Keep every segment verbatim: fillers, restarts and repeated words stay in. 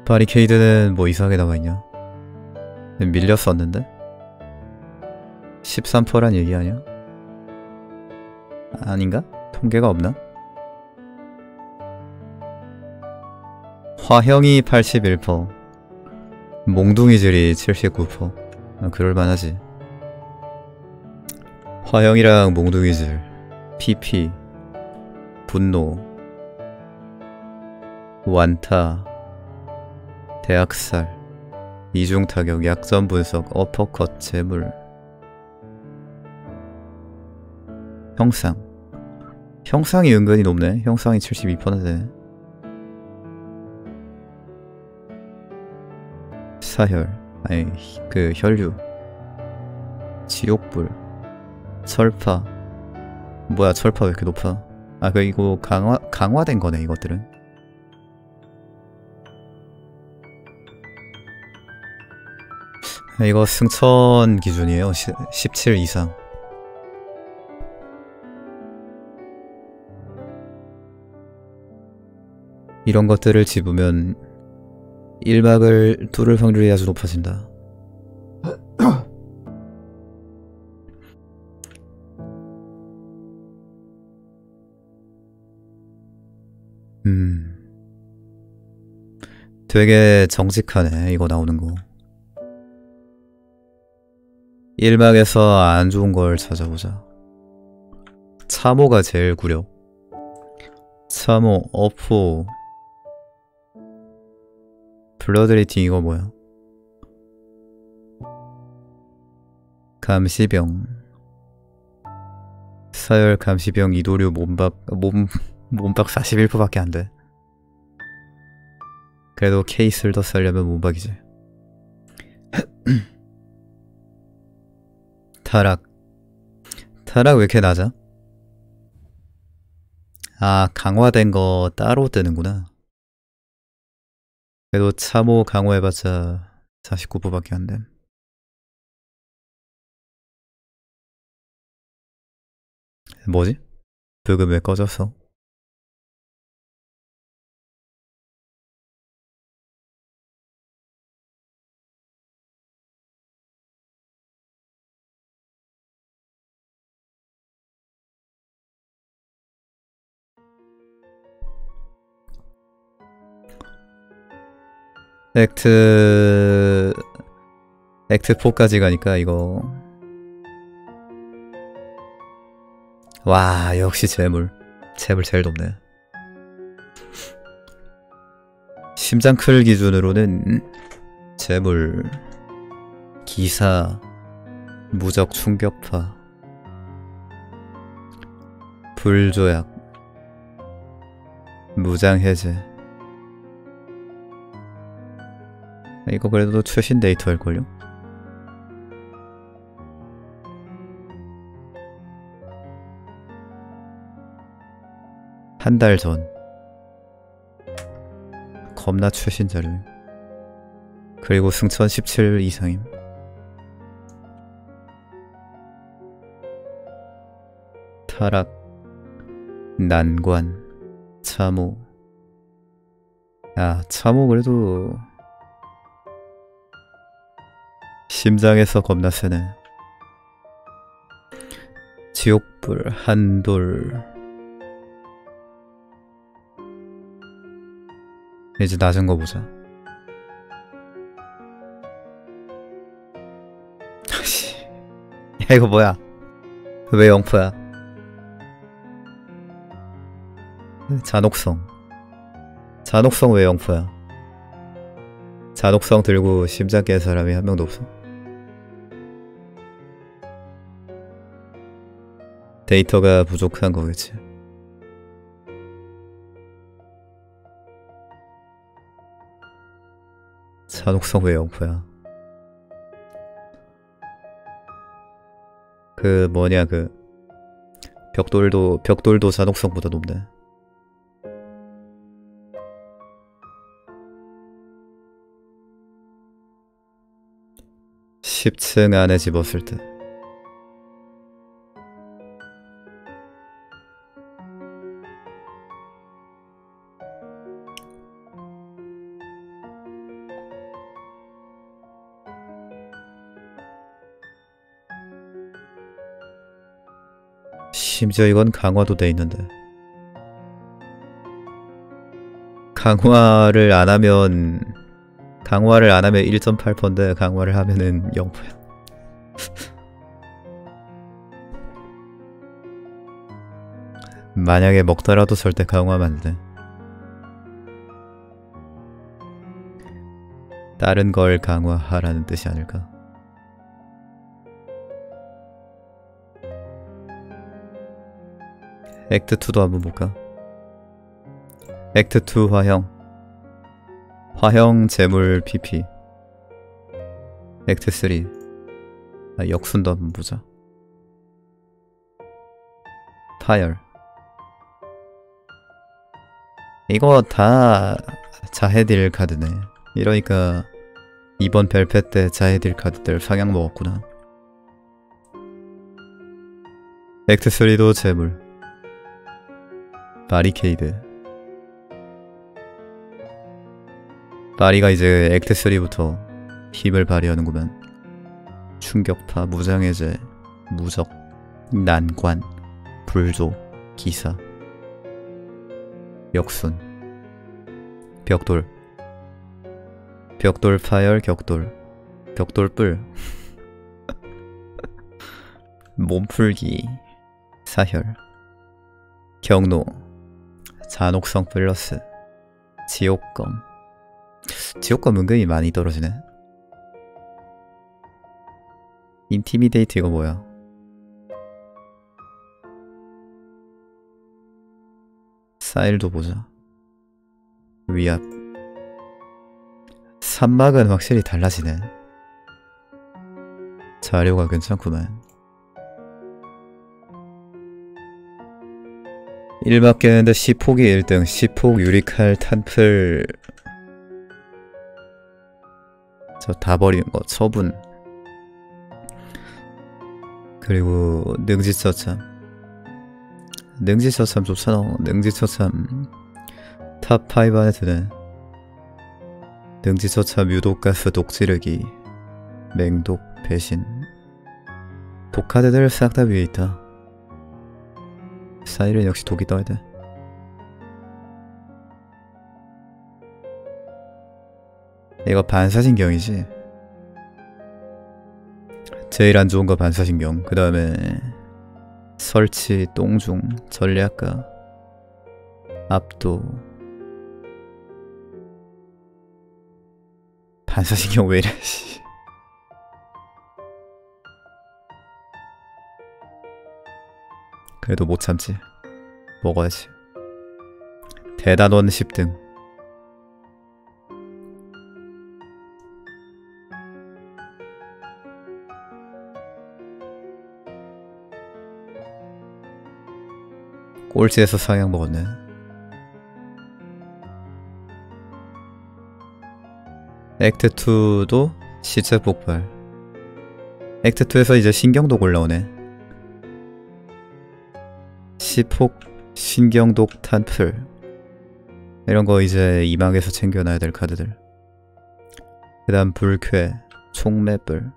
바리케이드는 뭐 이상하게 나와있냐? 밀렸었는데? 십삼 퍼센트란 얘기 아니야? 아닌가? 통계가 없나? 화형이 팔십일 퍼센트, 몽둥이질이 칠십구 퍼센트. 아, 그럴만하지. 화형이랑 몽둥이질, 피피, 분노, 완타, 대학살, 이중타격, 약점 분석, 어퍼컷, 재물, 형상. 형상이 은근히 높네. 형상이 칠십이 퍼센트네. 사혈, 아니 그 혈류, 지옥불, 철파. 뭐야 철파 왜 이렇게 높아? 아 그 이거 강화 강화된 거네 이것들은. 이거 승천 기준이에요. 시, 십칠 이상. 이런 것들을 집으면 일막을 뚫을 확률이 아주 높아진다. 음, 되게 정직하네 이거 나오는 거. 일막에서 안 좋은 걸 찾아보자. 참호가 제일 구려. 참호, 어포, 블러드리팅 이거 뭐야? 감시병, 사열, 감시병, 이도류, 몸박, 몸, 몸박 사십일 퍼센트밖에 안 돼. 그래도 케이스를 더 쓰려면 몸박이지. 타락. 타락 왜 이렇게 낮아? 아, 강화된 거 따로 뜨는구나. 그래도 참호 강화해봤자 사십구 퍼센트밖에 안 됨. 뭐지? 브금 왜 꺼졌어? 액트... 액트 사까지 가니까 이거... 와 역시 재물. 재물 제일 높네. 심장 클 기준으로는 재물, 기사, 무적 충격파, 불조약, 무장해제. 이거 그래도 최신 데이터일걸요? 한 달 전. 겁나 최신 자료. 그리고 승천 십칠 이상임. 타락, 난관, 참호. 아, 참호 그래도 심장에서 겁나 세네. 지옥불, 한돌. 이제 낮은 거 보자. 아씨, 야 이거 뭐야? 왜 영포야? 잔혹성. 잔혹성 왜 영포야? 잔혹성 들고 심장 깬 사람이 한 명도 없어. 데이터가 부족한 거겠지. 잔혹성 왜 영포야? 그 뭐냐 그 벽돌도 벽돌도 잔혹성보다 높네. 십 층 안에 집었을 때. 심지어 이건 강화도 돼 있는데. 강화를 안 하면 강화를 안 하면 일 점 팔 퍼센트인데 강화를 하면은 영 퍼센트. 만약에 먹더라도 절대 강화하면 안 돼. 다른 걸 강화하라는 뜻이 아닐까? 액트 이도 한번 볼까? 액트 이 화형 화형 재물 피피. 액트 삼 아, 역순도 한번 보자. 파열. 이거 다 자헤딜 카드네. 이러니까 이번 별패 때 자헤딜 카드들 상향 먹었구나. 액트 삼도 재물. 바리케이드. 바리가 이제 액트 삼부터 힘을 발휘하는구만. 충격파, 무장해제, 무적, 난관, 불조, 기사, 역순, 벽돌, 벽돌 파열, 격돌, 벽돌 뿔, 몸풀기, 사혈, 경로, 잔혹성 플러스, 지옥검. 지옥검 은근히 많이 떨어지네. 인티미데이트 이거 뭐야? 사일도 보자. 위압. 산막은 확실히 달라지네. 자료가 괜찮구만. 일 바뀌었는데 시폭이 일 등. 시폭, 유리칼, 탄플. 저 다 버리는 거. 처분. 그리고 능지처참. 능지처참 좋잖아. 능지처참 탑 오 안에 드네. 능지처참 유독가스 독지르기 맹독 배신. 독카드들 싹 다 위에 있다. 사일은 역시 독이 떠야 돼. 이거 반사신경이지. 제일 안 좋은 거 반사신경. 그 다음에 설치, 똥중, 전략가, 압도. 반사신경 왜 이래. 그래도 못 참지. 먹어야지. 대단원 십 등. 꼴찌에서 상향 먹었네. 액트 이도 시체 폭발. 액트 이에서 이제 신경독 올라오네. 시폭, 신경독, 탄플. 이런거 이제 이막에서 챙겨놔야 될 카드들. 그 다음 불쾌, 총매뿔.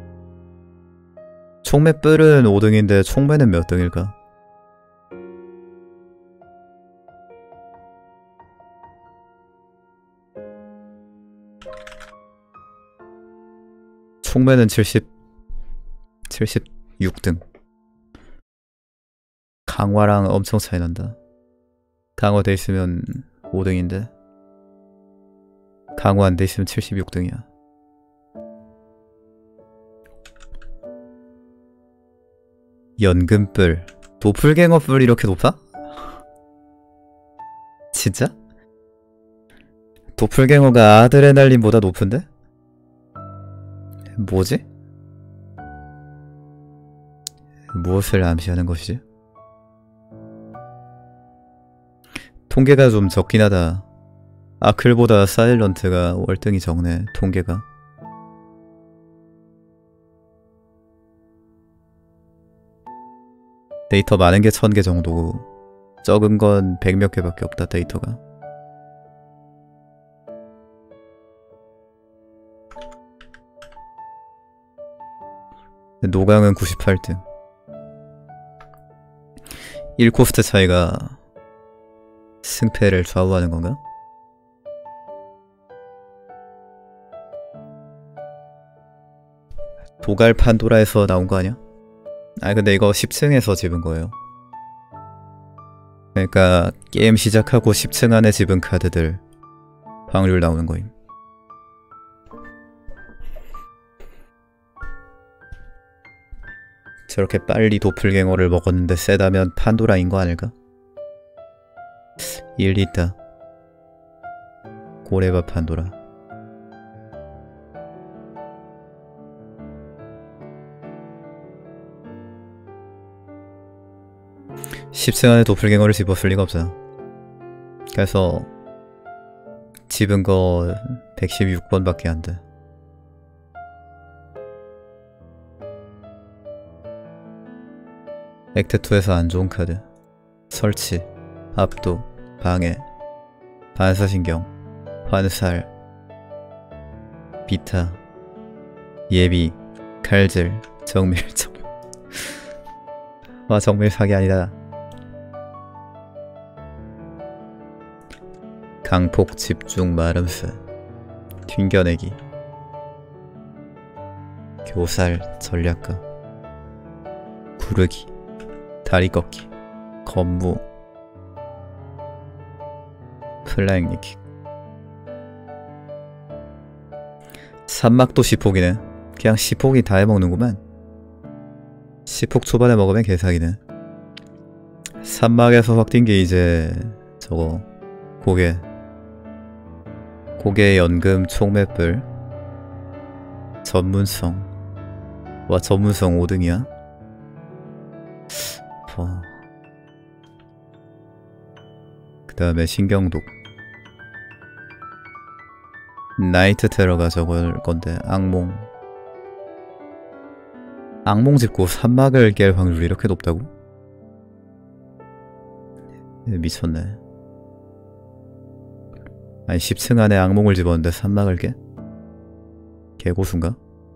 총매뿔은 오 등인데 총매는 몇 등일까? 총매는 칠십, 칠십육 등. 강화랑 엄청 차이 난다. 강화 돼 있으면 오 등인데 강화 안 돼 있으면 칠십육 등이야. 연금뿔. 도플갱어뿔 이렇게 높아? 진짜? 도플갱어가 아드레날린보다 높은데? 뭐지? 무엇을 암시하는 것이지? 통계가 좀 적긴 하다. 아클보다 사일런트가 월등히 적네, 통계가. 데이터 많은 게 천 개 정도고 적은 건 백 몇 개밖에 없다, 데이터가. 노강은 구십팔 등. 일 코스트 차이가 승패를 좌우하는 건가? 도갈 판도라에서 나온 거 아니야? 아 근데 이거 십 층에서 집은 거예요. 그러니까 게임 시작하고 십 층 안에 집은 카드들 확률 나오는 거임. 저렇게 빨리 도플갱어를 먹었는데 세다면 판도라인 거 아닐까? 일리 있다. 고레바 판도라. 십 층 안에 도플갱어를 집었을 리가 없어요. 그래서 집은 거 백십육 번밖에 안 돼. 액트이에서 안 좋은 카드. 설치, 압도, 방해, 반사신경, 환살, 비타, 예비, 칼질, 정밀점. 와 정밀 사기 아니다. 강폭, 집중, 마름스, 튕겨내기, 교살, 전략가, 구르기, 다리 꺾기, 건무, 플라잉 니킥. 산막도 시폭이네. 그냥 시폭이 다 해먹는구만. 시폭 초반에 먹으면 개사기네. 산막에서 확 뛴 게 이제 저거 고개 고개 연금 총맷불 전문성. 와 전문성 오 등이야? 어. 그 다음에 신경독. 나이트 테러가 저걸 건데 악몽. 악몽 짚고 산막을 깰 확률이 이렇게 높다고? 미쳤네. 아니 십 층 안에 악몽을 집었는데 산막을 깨? 개고수인가?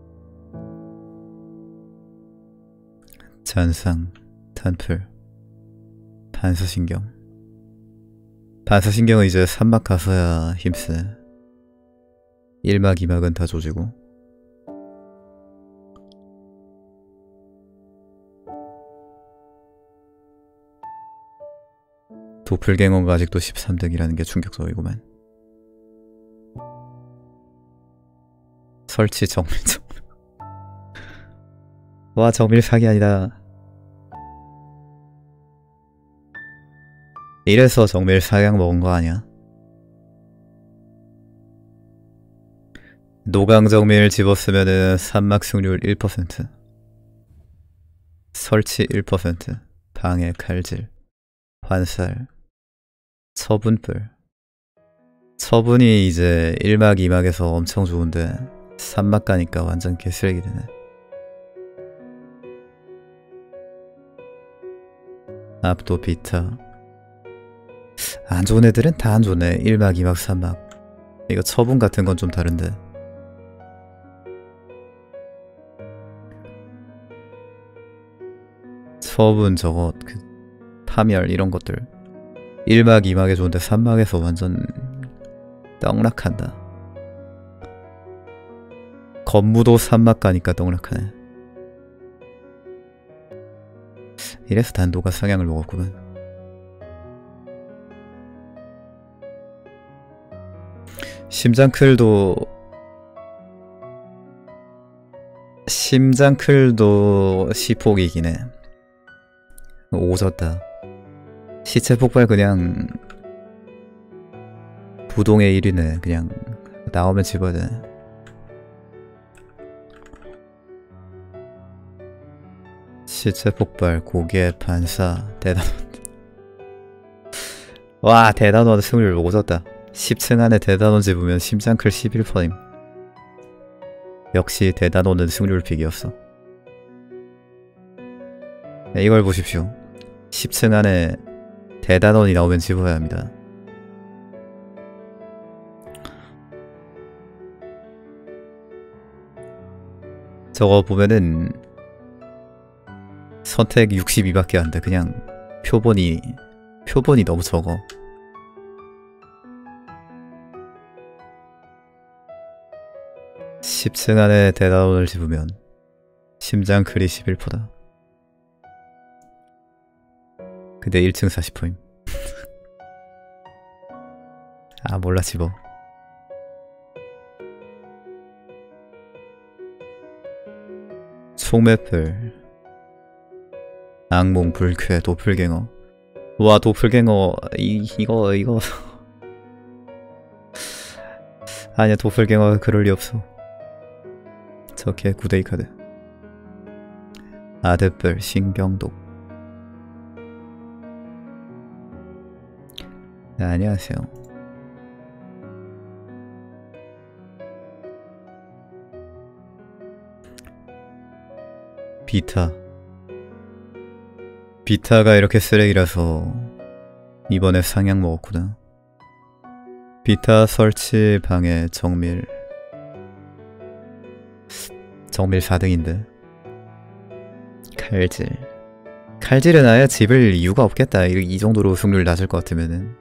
잔상, 탄풀, 반사신경. 반사신경은 이제 산막 가서야 힘쓰네. 일 막 이 막은 다 조지고. 도플갱어가 아직도 십삼 등이라는 게 충격적이구만. 설치 정밀 정밀. 와 정밀 사기 아니다. 이래서 정밀 사양 먹은 거 아니야? 노강 정밀 집었으면은 산막 승률 일 퍼센트, 설치 일 퍼센트, 방해, 칼질, 환살, 처분뿔. 처분이 이제 일 막 이 막에서 엄청 좋은데 삼 막 가니까 완전 개쓰레기 되네. 압도 비타. 안 좋은 애들은 다 안 좋네. 일 막 이 막 삼 막. 이거 처분 같은 건 좀 다른데. 처분 저거 그 파멸 이런 것들 일 막 이 막에 좋은데 삼 막에서 완전 떡락한다. 건무도 삼 막 가니까 떡락하네. 이래서 단도가 성향을 먹었구만. 심장클도 심장클도 시폭이긴 해. 오졌다. 시체 폭발 그냥 부동의 일이네. 그냥 나오면 집어야 되네. 시체 폭발, 고개, 반사, 대단원. 와 대단원 승률 오졌다. 십 층 안에 대단원 집으면 심장클 십일 퍼센트임. 역시 대단원은 승률 픽이었어. 네, 이걸 보십시오. 십 층 안에 대단원이 나오면 집어야 합니다. 저거 보면은 선택 육십이밖에 안 돼. 그냥 표본이 표본이 너무 적어. 십 층 안에 대다운을 집으면 심장 클이 십일 퍼센트다. 근데 일 층 사십 퍼센트임. 아 몰라 집어. 총매플 악몽 불쾌 도플갱어. 와 도플갱어 이, 이거 이거 아니야 도플갱어 그럴 리 없어. 저게 구데이 카드. 아드별 신경독. 네, 안녕하세요. 비타. 비타가 이렇게 쓰레기라서 이번에 상향 먹었구나. 비타 설치 방해 정밀. 정밀 사 등인데 칼질. 칼질은 아예 집을 이유가 없겠다. 이, 이 정도로 승률 낮을 것 같으면은.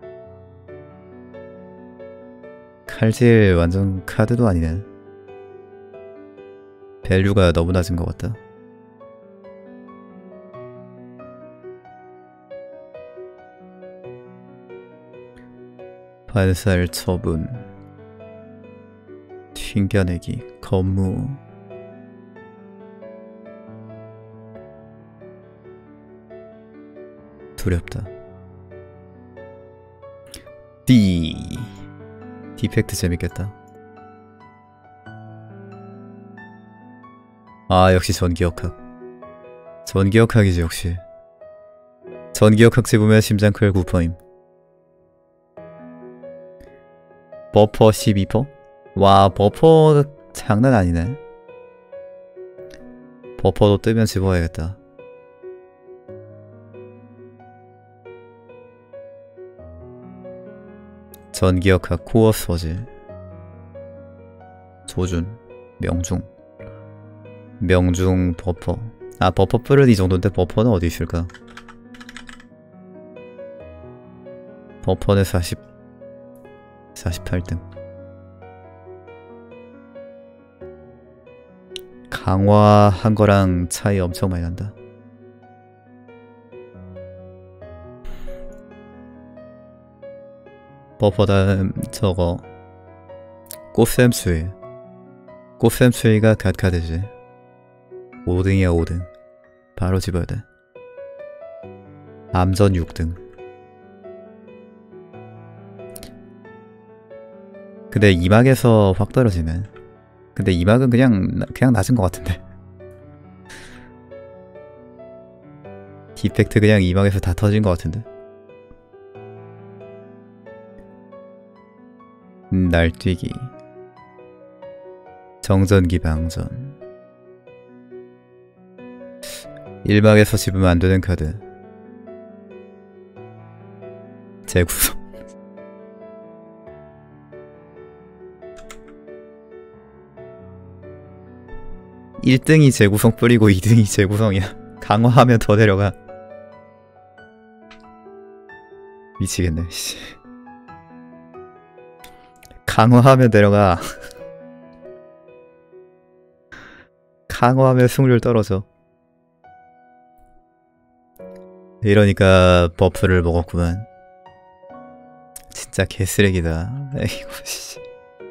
칼질 완전 카드도 아니네. 밸류가 너무 낮은 것 같다. 발살 처분. 튕겨내기. 거무. 두렵다. D. 디펙트 재밌겠다. 아 역시 전기역학. 전기역학이지 역시. 전기역학 집으면 심장클 구 퍼센트임. 버퍼 십이 퍼센트? 와 버퍼 장난 아니네. 버퍼도 뜨면 집어야겠다. 전기역학 코어 소질. 조준. 명중. 명중 버퍼. 아 버퍼 뿔은 이 정도인데 버퍼는 어디 있을까? 버퍼는 사십 사십팔 등. 강화한 거랑 차이 엄청 많이 난다. 버퍼 다음 저거 꽃샘 수위. 꽃샘 수위가 갓카드지. 오 등이야 오 등. 바로 집어야 돼. 암전 육 등. 근데 이막에서 확 떨어지네. 근데 이막은 그냥 그냥 낮은 것 같은데. 디펙트 그냥 이막에서 다 터진 것 같은데. 음, 날뛰기. 정전기 방전. 일막에서 집으면 안되는 카드. 재구성. 일 등이 재구성 뿌리고 이 등이 재구성이야. 강화하면 더 내려가. 미치겠네. 씨. 강화하면 내려가. 강화하면 승률 떨어져. 이러니까 버프를 먹었구만. 진짜 개쓰레기다. 이거 씨.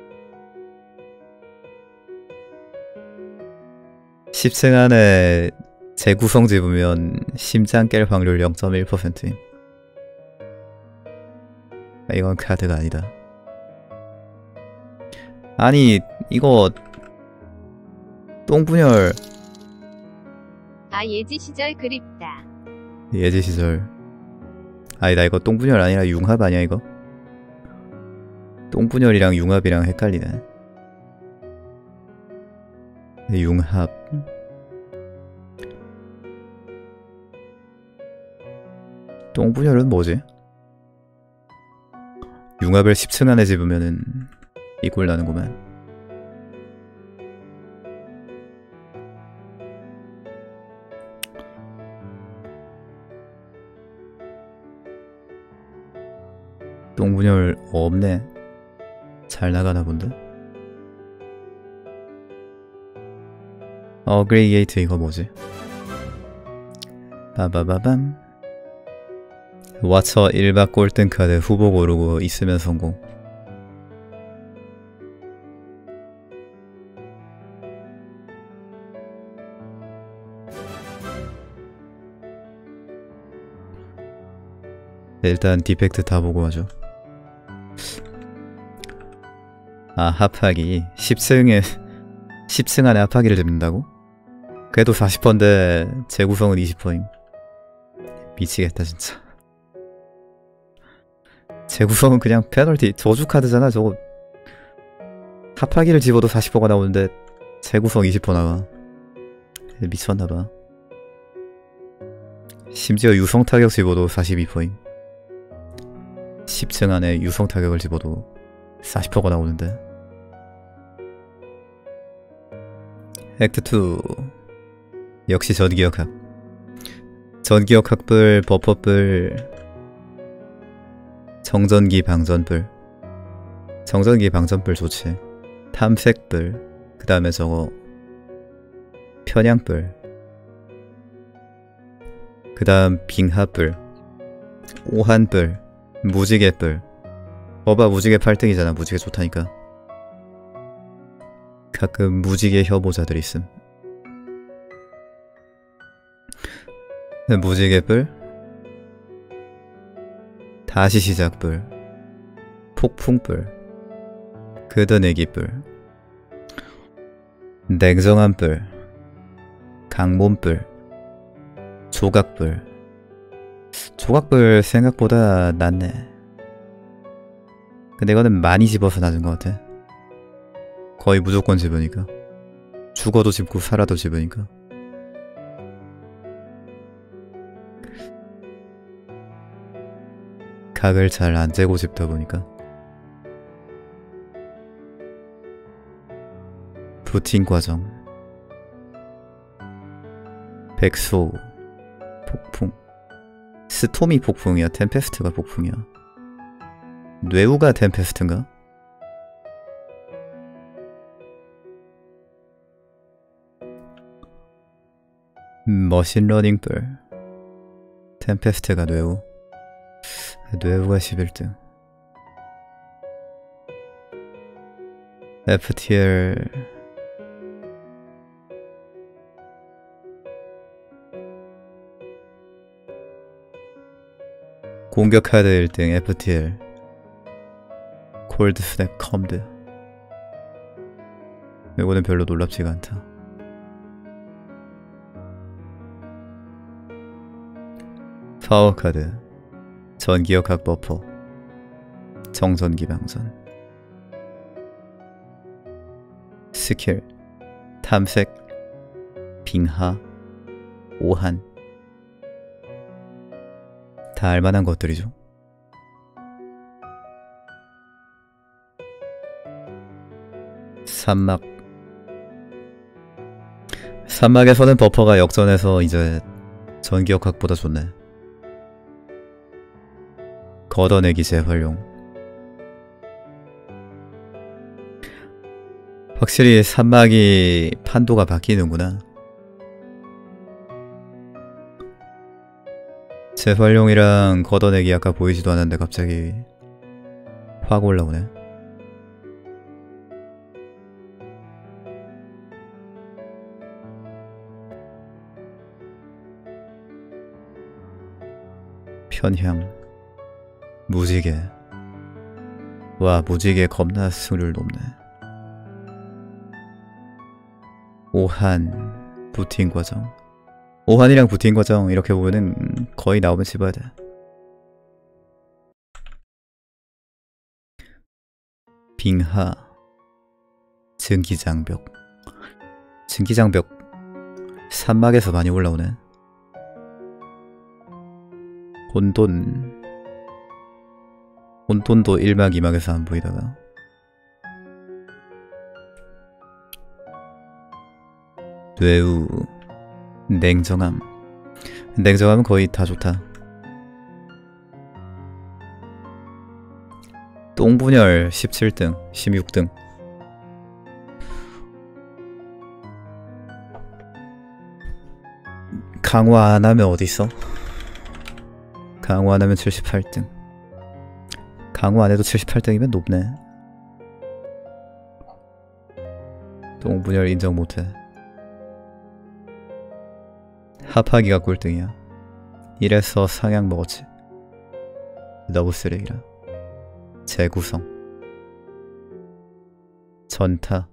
십 층 안에 재구성 집으면 심장 깰 확률 영 점 일 퍼센트임. 이건 카드가 아니다. 아니 이거 똥분열. 아 예지 시절 그립다. 예지 시절. 아니다 이거 똥분열 아니라 융합 아니야 이거? 똥분열이랑 융합이랑 헷갈리네. 융합. 똥분열은 뭐지? 융합을 십 층 안에 집으면은 이 꼴 나는구만. 똥분열 없네. 잘 나가나 본데? 어그리게이트 이거 뭐지? 빠바바밤. 와처 일박 꼴등카드 후보 고르고 있으면 성공. 일단 디펙트 다 보고 하죠. 아, 합하기 십 층에 십 층 안에 합하기를 잡는다고? 그래도 사십 퍼인데 재구성은 이십 퍼임. 미치겠다 진짜. 재구성은 그냥 페널티 저주 카드잖아. 저거 합하기를 집어도 사십 퍼가 나오는데 재구성 이십 퍼 나와. 미쳤나봐. 심지어 유성 타격 집어도 사십이 퍼임. 십 층 안에 유성 타격을 집어도 사십 퍼가 나오는데. 액트 투. 역시 전기역학. 전기역학불, 버퍼불, 정전기 방전불. 정전기 방전불 좋지. 탐색불. 그 다음에 저거 편향불. 그 다음 빙하불, 오한불, 무지개불. 어봐, 무지개 팔 등이잖아. 무지개 좋다니까. 가끔 무지개 혀보자들 있음. 무지개불, 다시 시작불, 폭풍불, 그드내기불, 냉정한불, 강몬불, 조각불. 조각불 생각보다 낫네. 근데 이거는 많이 집어서 낮은 것 같아. 거의 무조건 집으니까. 죽어도 집고 살아도 집으니까. 각을 잘 안 재고 집다 보니까. 부팅 과정. 백소. 폭풍. 스톰이 폭풍이야? 템페스트가 폭풍이야? 뇌우가 템페스트인가? 머신러닝불. 템페스트가 뇌우. 뇌우가 십일 등. 에프티엘. 공격 카드 일 등 에프티엘. 콜드 스냅 컴드. 이거는 별로 놀랍지가 않다. 파워 카드. 전기역학 버퍼. 정전기 방전. 스킬. 탐색. 빙하. 오한. 다 알만한 것들이죠. 산막. 산막에서는 버퍼가 역전해서 이제 전기역학보다 좋네. 걷어내기 재활용. 확실히 산막이 판도가 바뀌는구나. 재활용이랑 걷어내기 아까 보이지도 않았는데 갑자기 확 올라오네. 편향. 무지개. 와, 무지개 겁나 승률 높네. 오한. 부팅 과정. 오한이랑 부팅 과정 이렇게 보면은 거의 나오면 집어야 돼. 빙하. 증기장벽. 증기장벽 산막에서 많이 올라오네. 혼돈. 혼돈도 일막 이막에서 안 보이다가. 뇌우. 냉정함. 냉정함은 거의 다 좋다. 똥분열 십칠 등, 십육 등. 강화 안 하면 어디 있어? 강화 안 하면 칠십팔 등. 강화 안 해도 칠십팔 등이면 높네. 똥분열 인정 못해. 합하기가 꼴등이야. 이래서 상향 먹었지. 너무 쓰레기라. 재구성. 전타.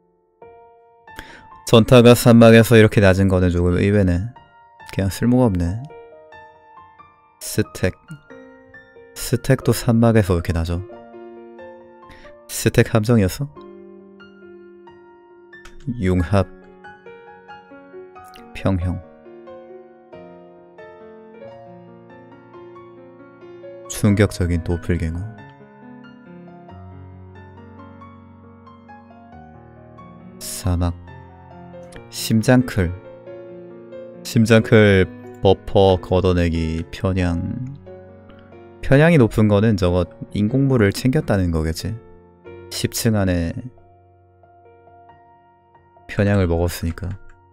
전타가 산막에서 이렇게 낮은 거는 조금 의외네. 그냥 쓸모가 없네. 스택. 스택도 산막에서 왜 이렇게 낮아? 스택 함정이었어? 융합. 평형. 충격적인 도플갱어. 사막. 심장클. 심장클 버퍼 걷어내기 편향. 편향이 높은 거는 저거 인공물을 챙겼다는 거겠지. 십 층 안에 편향을 먹었으니까.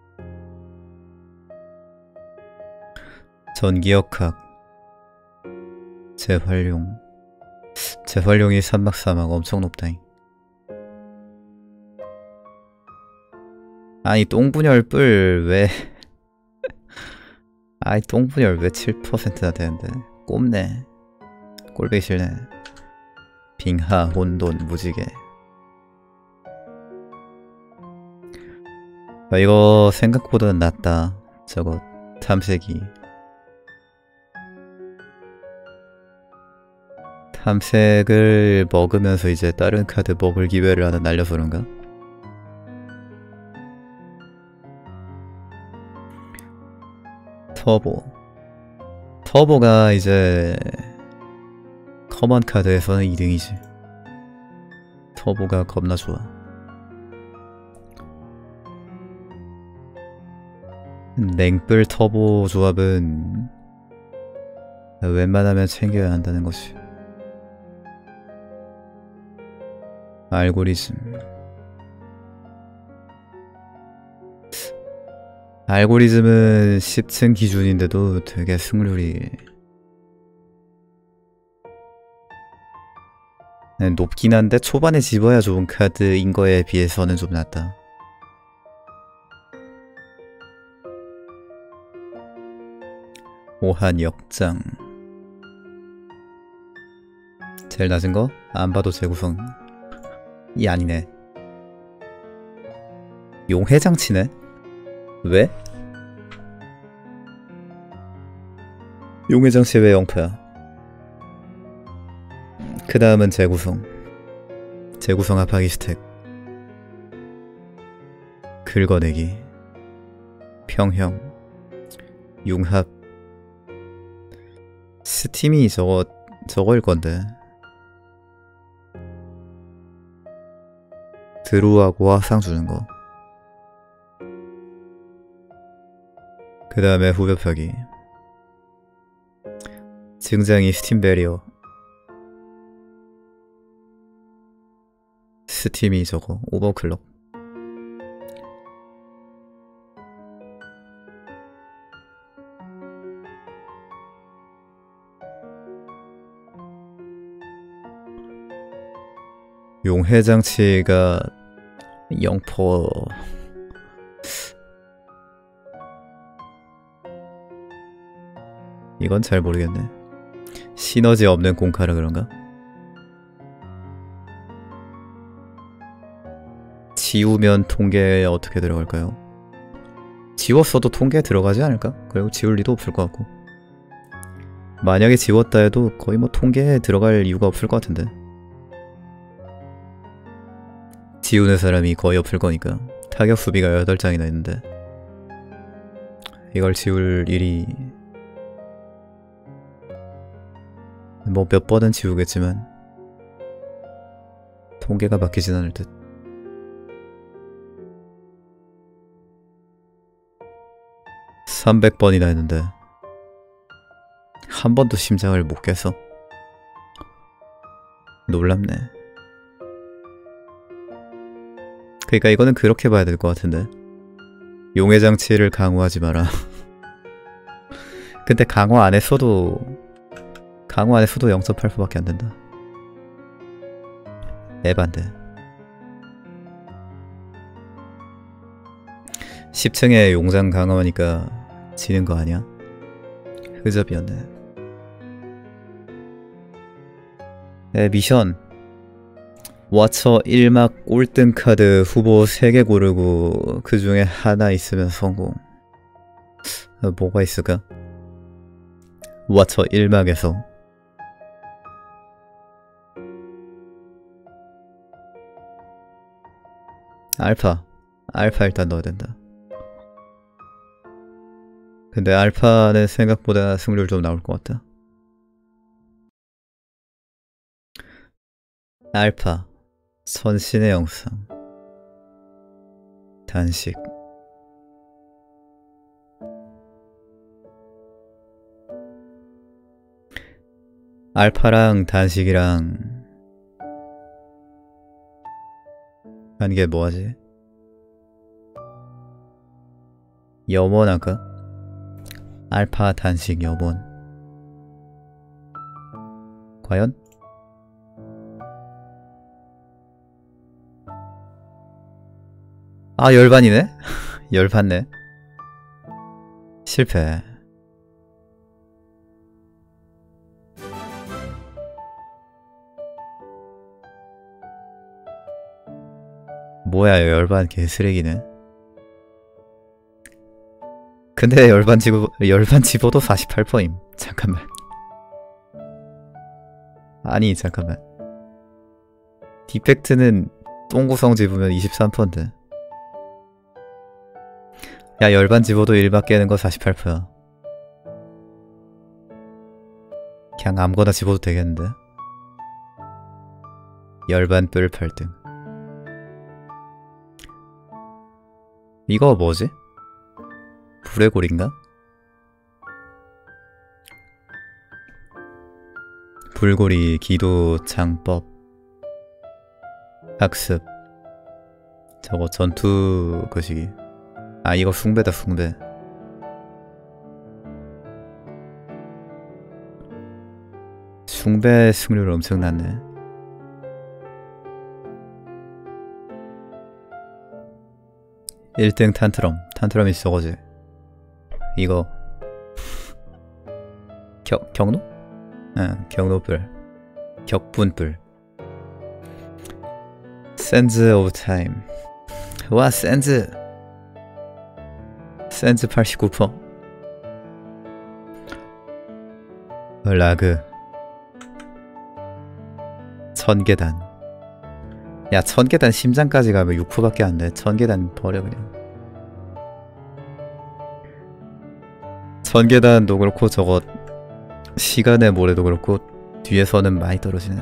전기역학. 재활용. 재활용이 삼박사막 엄청 높다잉. 아니 똥분열 뿔 왜 아이 똥분열 왜 칠 퍼센트나 되는데. 꼽네. 꼴보기 싫네. 빙하 혼돈 무지개. 아, 이거 생각보다 낫다. 저거 탐색이. 탐색을 먹으면서 이제 다른 카드 먹을 기회를 하나 날려서 그런가? 터보. 터보가 이제 커먼 카드에서는 이 등이지. 터보가 겁나 좋아. 냉불 터보 조합은 웬만하면 챙겨야 한다는 것이. 알고리즘. 알고리즘은 십 층 기준인데도 되게 승률이 높긴 한데 초반에 집어야 좋은 카드인 거에 비해서는 좀 낫다. 오한 역장. 제일 낮은 거? 안 봐도 재구성. 이 아니네. 용해장치네? 왜? 용해장치 왜 영표야? 그 다음은 재구성. 재구성 합하기 스택. 긁어내기. 평형. 융합. 스팀이 저거 저거일 건데. 드루하고 화상 주는 거. 그 다음에 후벼 펴기. 증장이 스팀 베리어. 스팀이 저거 오버클럭. 용해장치가 영 퍼센트. 이건 잘 모르겠네. 시너지 없는 공카라 그런가? 지우면 통계에 어떻게 들어갈까요? 지웠어도 통계에 들어가지 않을까? 그리고 지울 리도 없을 것 같고. 만약에 지웠다 해도 거의 뭐 통계에 들어갈 이유가 없을 것 같은데. 지우는 사람이 거의 없을 거니까. 타격 수비가 여덟 장이나 있는데 이걸 지울 일이 뭐 몇 번은 지우겠지만 통계가 바뀌진 않을 듯. 삼백 번이나 했는데 한 번도 심장을 못 깼어. 놀랍네. 그러니까 이거는 그렇게 봐야 될 것 같은데. 용의 장치를 강화하지 마라. 근데 강화 안 했어도 강화 안 했어도 영 점 팔 퍼센트밖에 안 된다. 에반데. 십 층에 용장 강화하니까 지는 거 아니야? 흐접이었네. 네, 미션. 와처 일 막 꼴등 카드 후보 세 개 고르고 그 중에 하나 있으면 성공. 어, 뭐가 있을까? 와처 일 막에서 알파. 알파 일단 넣어야 된다. 근데 알파는 생각보다 승률 좀 나올 것 같다. 알파. 선신의 영상. 단식. 알파랑 단식이랑 하는 게 뭐하지? 염원 할까? 알파 단식 염원. 과연? 아, 열반이네? 열받네. 실패. 뭐야, 열반 개쓰레기네. 근데 열반 집어, 열반 집어도 사십팔 퍼센트임. 잠깐만. 아니, 잠깐만. 디펙트는 똥구성 집으면 이십삼 퍼센트. 야, 열반 집어도 일 밖에는 거 사십팔 퍼센트야. 그냥 아무거나 집어도 되겠는데? 열반 뿔 팔 등. 이거 뭐지? 불의 골인가? 불고리, 기도, 장법, 학습. 저거 전투 거시기. 아, 이거 숭배다, 숭배. 숭배 승률 엄청 낮네. 일 등 탄트럼. 탄트럼이 저거지. 이거 격, 경로? 응, 경로불. 격분불. 센즈 오브 타임. 와, 센즈. 센즈 팔십구 퍼센트. 라그. 천계단. 야, 천계단 심장까지 가면 육 퍼센트밖에 안 돼. 천계단 버려 그냥. 천계단도 그렇고 저거 시간의 모래도 그렇고 뒤에서는 많이 떨어지네.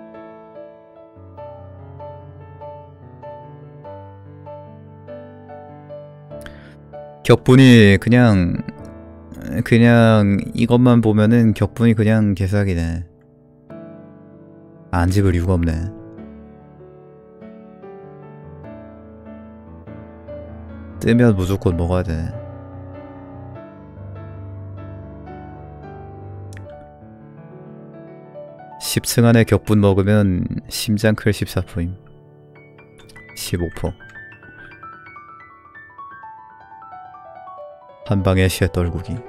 격분이 그냥 그냥 이것만 보면은 격분이 그냥 개사기네. 안 집을 이유가 없네. 뜨면 무조건 먹어야 돼. 십 층 안에 격분 먹으면 심장 클 십사 퍼센트임. 십오 퍼센트. 한방에 시에 떨구기.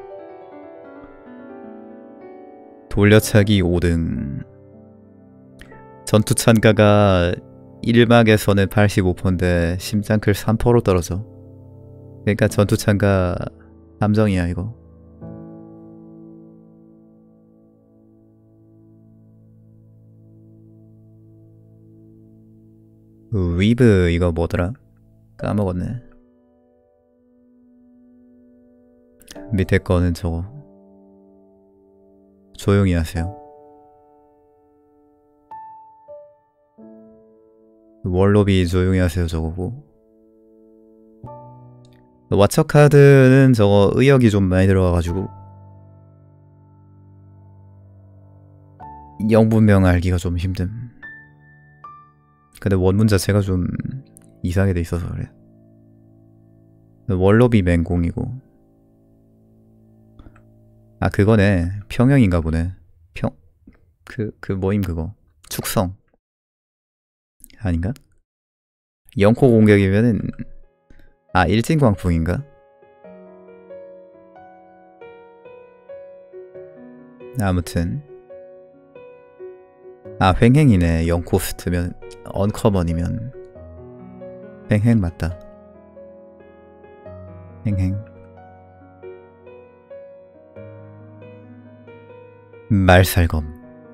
돌려차기 오 등. 전투 참가가 일 막에서는 팔십오 퍼센트인데 심장 클 삼 퍼센트로 떨어져. 그러니까 전투 참가 함정이야 이거. 위브 이거 뭐더라? 까먹었네. 밑에 거는 저거. 조용히 하세요. 월로비 조용히 하세요 저거고. 왓처 카드는 저거 의역이 좀 많이 들어가가지고 영분명 알기가 좀 힘듦. 근데 원문 자체가 좀 이상하게 돼 있어서 그래. 월럽이 맹공이고. 아 그거네. 평형인가 보네. 평... 그... 그 뭐임 그거. 축성. 아닌가? 영코 공격이면은 아 일진광풍인가? 아무튼 아 횡행이네. 영코스트면 언커먼이면 횡행 맞다. 횡행. 말살검.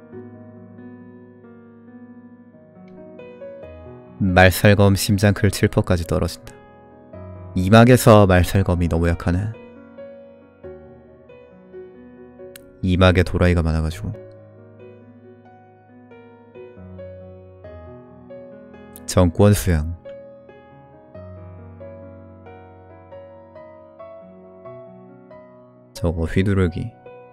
말살검 심장클 칠 퍼센트까지 떨어진다. 이막에서 말살검이 너무 약하네. 이막에 도라이가 많아가지고. 정권수양. 저거 휘두르기.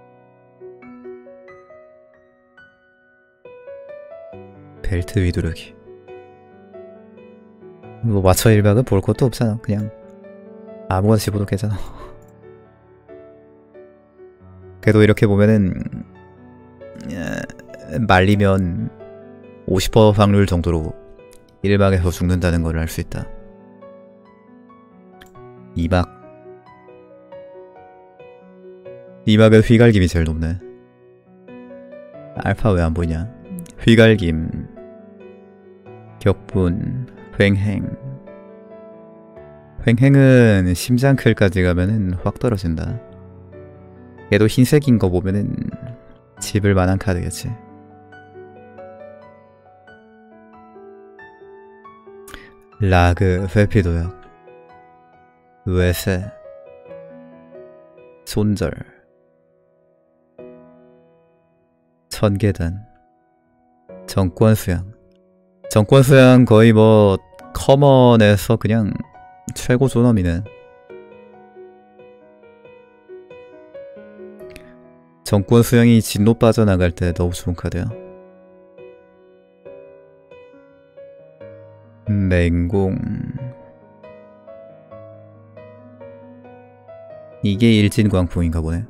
벨트 휘두르기. 뭐 맞춰 일박은 볼 것도 없잖아. 그냥 아무거나 집어도 괜찮아. 그래도 이렇게 보면은 말리면 오십 퍼센트 확률 정도로 일박에서 죽는다는 걸 알 수 있다. 이막. 이막은 휘갈김이 제일 높네. 알파 왜 안 보이냐? 휘갈김, 격분, 횡행. 횡행은 심장클까지 가면은 확 떨어진다. 얘도 흰색인 거 보면은 집을 만한 카드겠지. 라그, 회피도약, 외세, 손절, 천계단, 정권수양. 정권수양 거의 뭐 커먼에서 그냥 최고 존엄이네. 정권수양이 진로 빠져나갈 때 너무 좋은 카드야. 맹공. 이게 일진광풍인가 보네.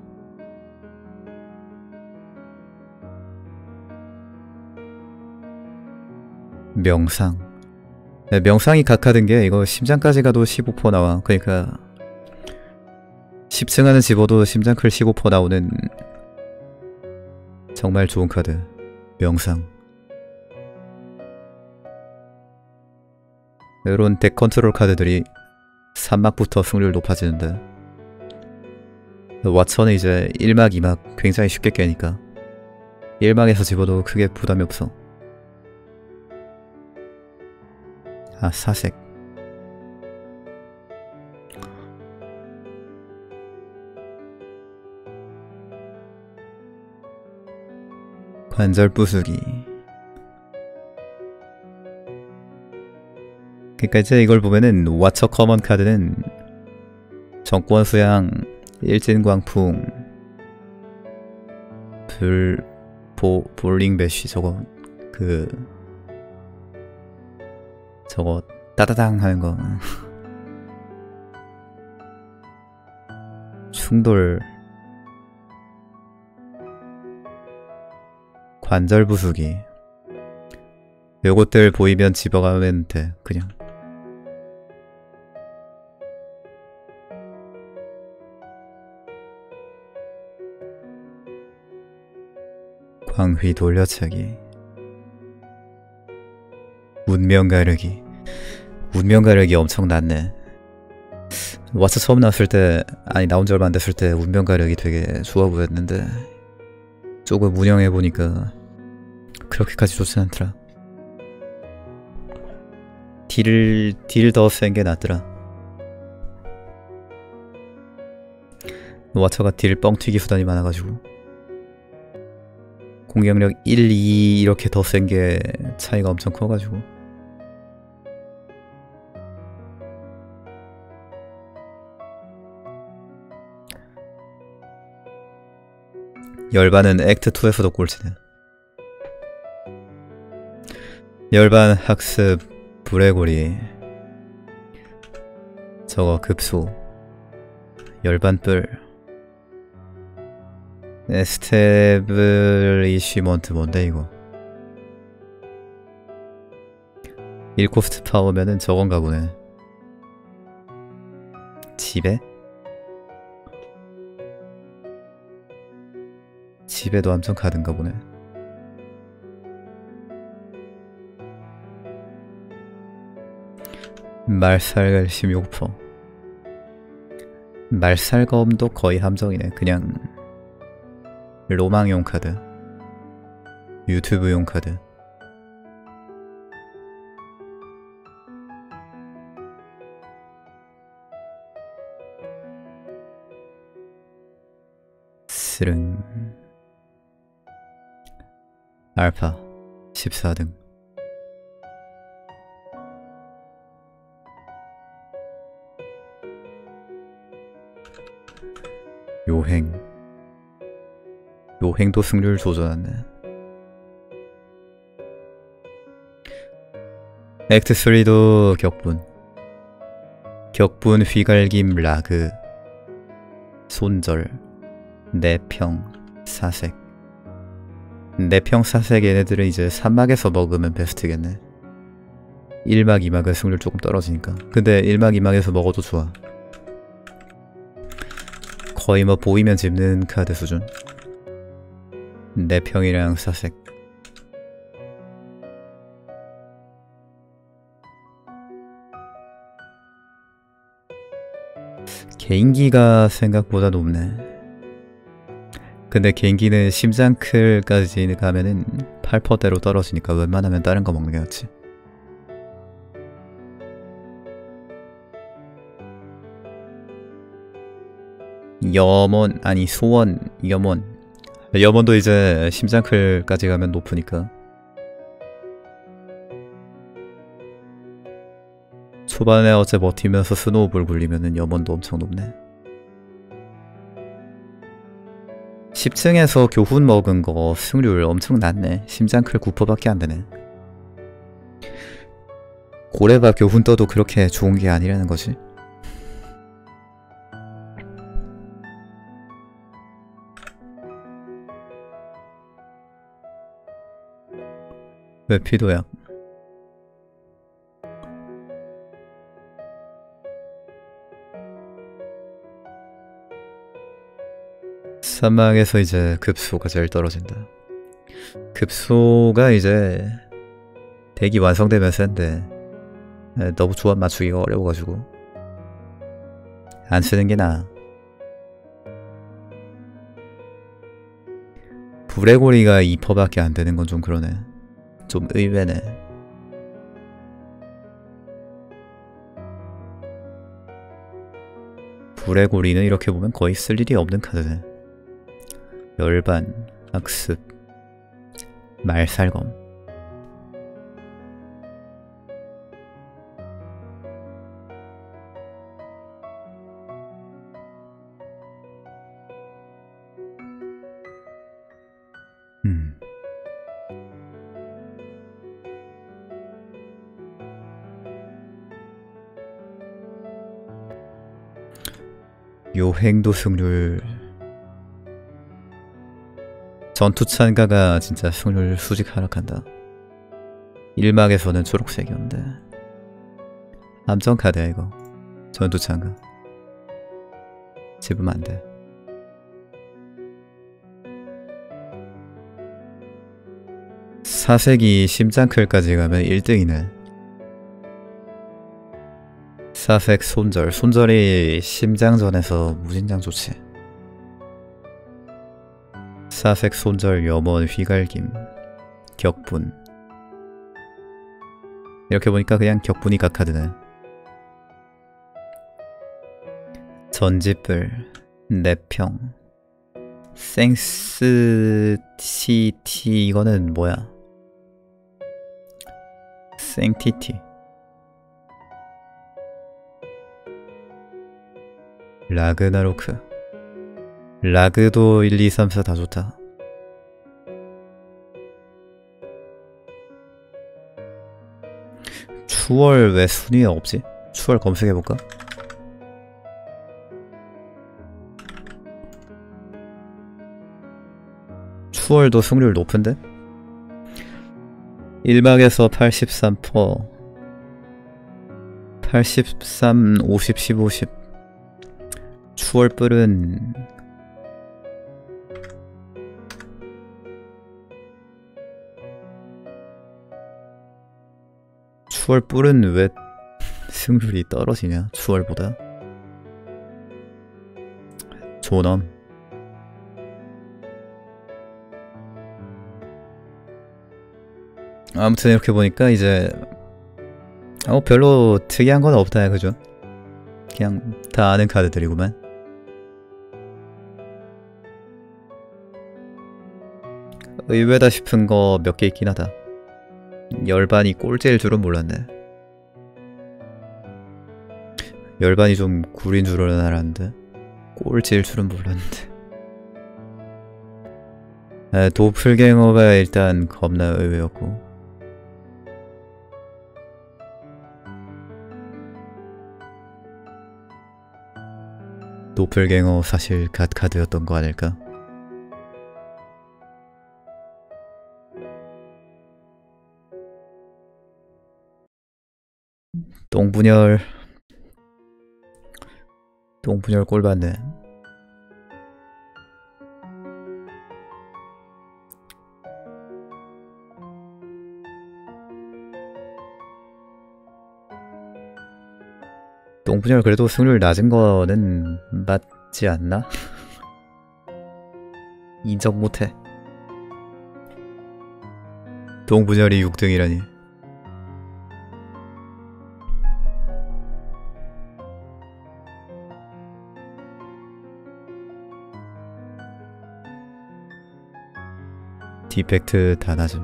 명상. 네, 명상이 각하된게 이거 심장까지 가도 십오 퍼센트 나와. 그러니까 십 층 안에 집어도 심장클 십오 퍼센트 나오는 정말 좋은 카드. 명상. 이런 덱 컨트롤 카드들이 삼막부터 승률 높아지는데 왓천은 이제 일막, 이막 굉장히 쉽게 깨니까 일막에서 집어도 크게 부담이 없어. 아, 사색. 관절 부수기. 그니까 이제 이걸 보면은 와처 커먼 카드는 정권 수양, 일진광풍, 불, 보, 볼링 배쉬 저거 그 저거 따다당 하는 거 충돌, 관절 부수기 요것들 보이면 집어가면 돼. 그냥 광휘 돌려차기, 운명 가르기. 운명 가르기 엄청 낮네. 왓츠 처음 나왔을 때, 아니 나온 지 얼마 안 됐을 때 운명 가르기 되게 좋아 보였는데 조금 운영해보니까 그렇게까지 좋진 않더라. 딜을, 딜 더 센 게 낫더라. 왓처가 딜 뻥튀기 수단이 많아가지고 공격력 일, 이 이렇게 더 센 게 차이가 엄청 커가지고 열반은 액트 투에서도 꼴찌네. 열반 학습 불의고리. 저거 급소. 열반뿔. 에스테블리시먼트 뭔데 이거? 일 코스트 파워면은 저건가 보네. 집에? 집에도 함정 카드인가 보네. 말살 십육 퍼센트. 말살검도 거의 함정이네. 그냥 로망용 카드, 유튜브용 카드. 스릉. 알파 십사 등. 요행. 요행도 승률 조져놨네. 액트 삼도 격분. 격분 휘갈김 라그. 손절. 내평 사색. 내평 사색 얘네들은 이제 삼막에서 먹으면 베스트겠네. 일 막 이 막은 승률 조금 떨어지니까. 근데 일 막 이 막에서 먹어도 좋아. 거의 뭐 보이면 집는 카드 수준. 내평이랑 사색. 개인기가 생각보다 높네. 근데 개인기는 심장클까지 가면은 팔 퍼센트대로 떨어지니까 웬만하면 다른 거 먹는 게 낫지. 염원, 아니 소원, 염원. 염원도 이제 심장클까지 가면 높으니까. 초반에 어째 버티면서 스노우볼 굴리면은 염원도 엄청 높네. 십 층에서 교훈 먹은 거 승률 엄청 낮네. 심장클 구 퍼센트밖에 안 되네. 고래밥 교훈 떠도 그렇게 좋은 게 아니라는 거지. 왜 피도약? 사막에서 이제 급소가 제일 떨어진다. 급소가 이제 덱이 완성되면 센데 너무 조합 맞추기가 어려워가지고 안 쓰는 게 나아. 불의 고리가 이 퍼센트밖에 안 되는 건 좀 그러네. 좀 의외네. 불의 고리는 이렇게 보면 거의 쓸 일이 없는 카드네. 열반, 학습, 말살검. 음. 요행도 승률. 전투 참가가 진짜 승률 수직 하락한다. 일 막에서는 초록색이었는데 함정 카드야 이거. 전투 참가 집으면 안돼. 사색이 심장클까지 가면 일 등이네. 사색 손절. 손절이 심장전에서 무진장 좋지. 사색 손절 염원 휘갈김 격분. 이렇게 보니까 그냥 격분이 각카드네. 전지불 내평 생스티티. 이거는 뭐야? 생티티. 라그나로크. 라그도 일, 이, 삼, 사 다 좋다. 추월 왜 순위에 없지? 추월 검색해볼까? 추월도 승률 높은데? 일 막에서 팔십삼 퍼센트 팔십삼, 오십, 십, 오십 추월뿔은 추월뿔은 왜 승률이 떨어지냐? 추월보다 존엄. 아무튼 이렇게 보니까 이제 어 별로 특이한 건 없다 그죠? 그냥 다 아는 카드들이구만. 의외다 싶은 거 몇 개 있긴 하다. 열반이 꼴찌일 줄은 몰랐네. 열반이 좀 구린 줄은 알았는데 꼴찌일 줄은 몰랐는데. 아, 도플갱어가 일단 겁나 의외였고, 도플갱어 사실 갓카드였던 거 아닐까? 똥분열 똥분열 꼴받네. 똥분열 그래도 승률 낮은 거는 맞지 않나? 인정 못해. 똥분열이 육 등이라니. 디펙트 다 낮음.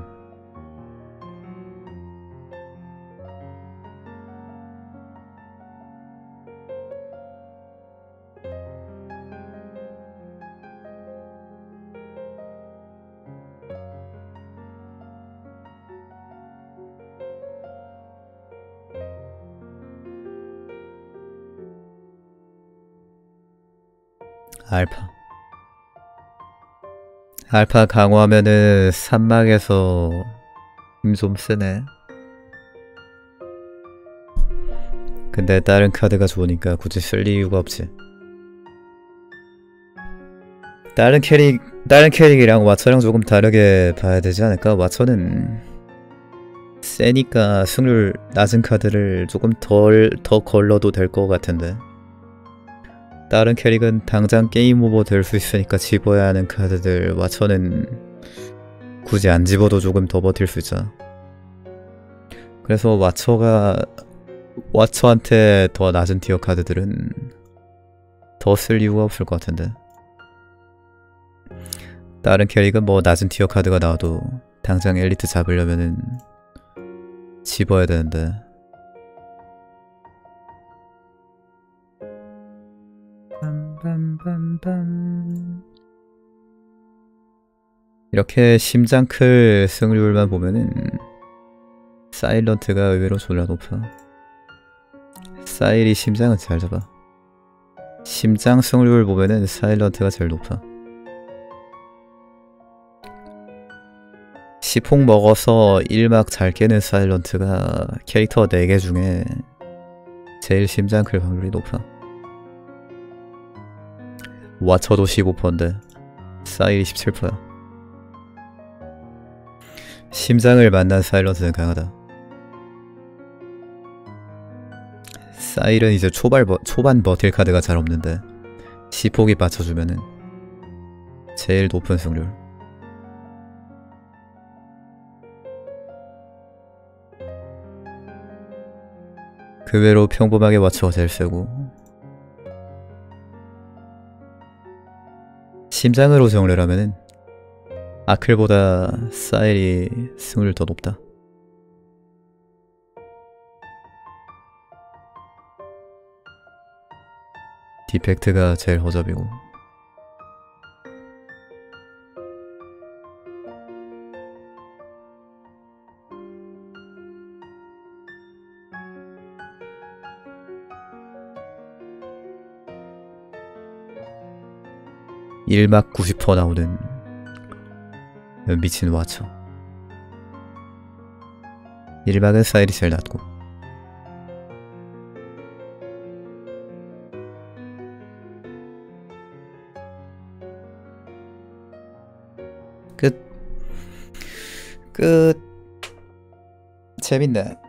알파 알파 강화하면은 산막에서 힘 좀 쓰네. 근데 다른 카드가 좋으니까 굳이 쓸 이유가 없지. 다른 캐릭, 다른 캐릭이랑 와처랑 조금 다르게 봐야 되지 않을까? 와처는 세니까 승률 낮은 카드를 조금 덜, 더 걸러도 될 것 같은데, 다른 캐릭은 당장 게임 오버 될 수 있으니까 집어야 하는 카드들, 와처는 굳이 안 집어도 조금 더 버틸 수 있잖아. 그래서 와처가 와처한테 더 낮은 티어 카드들은 더 쓸 이유가 없을 것 같은데, 다른 캐릭은 뭐 낮은 티어 카드가 나와도 당장 엘리트 잡으려면은 집어야 되는데, 빰빰빰빰. 이렇게 심장 클 승률만 보면은 사일런트가 의외로 졸라 높아. 사일이 심장은 잘 잡아. 심장 승률 보면은 사일런트가 제일 높아. 시폭 먹어서 일 막 잘 깨는 사일런트가 캐릭터 네 개 중에 제일 심장 클 확률이 높아. 와처도 십오 퍼센트인데 사일이 십칠 퍼센트야. 심장을 만난 사일런트는 강하다. 사일은 이제 초반, 버, 초반 버틸 카드가 잘 없는데 시폭이 받쳐주면은 제일 높은 승률. 그 외로 평범하게 와처가 제일 세고, 심장으로 정리를 하면은 아클보다 사일이 승률 더 높다. 디펙트가 제일 허접이고, 일 막 구십 퍼센트 나오는 미친 와처. 일 막은 사일이 제일 낮고. 끝. 끝. 재밌네.